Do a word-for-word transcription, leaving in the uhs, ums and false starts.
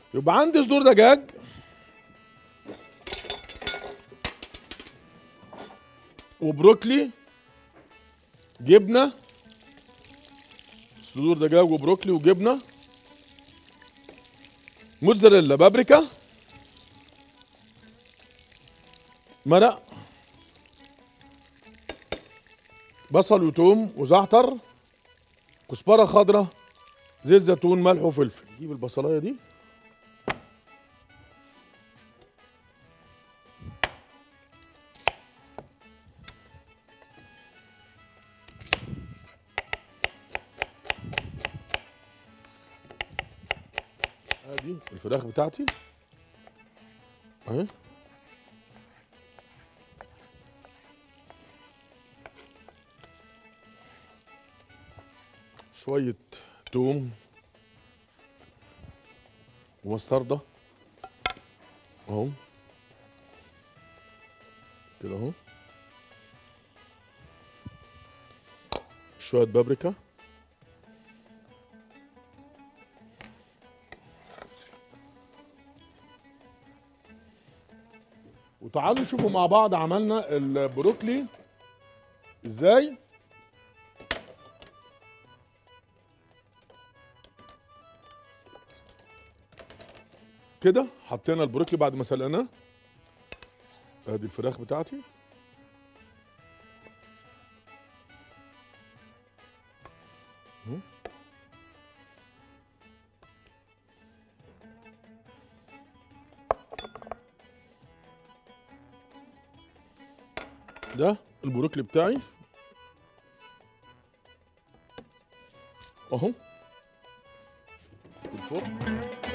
يبقى عندي صدور دجاج وبروكلي، جبنه، صدور دجاج وبروكلي وجبنه، موتزاريلا، بابريكا، مرق، بصل وتوم وزعتر، كزبره خضراء، زيت زيتون، ملح وفلفل. نجيب البصلايه دي ادي الفراخ بتاعتي اهي، شويه توم ومستردة اهو كده اهو، شويه بابريكا، وتعالوا نشوفوا مع بعض عملنا البروكلي ازاي. كده حطينا البروكلي بعد ما سلقناه، ادي الفراخ بتاعتي اهو. ده البروكلي بتاعي اهو في الفرن.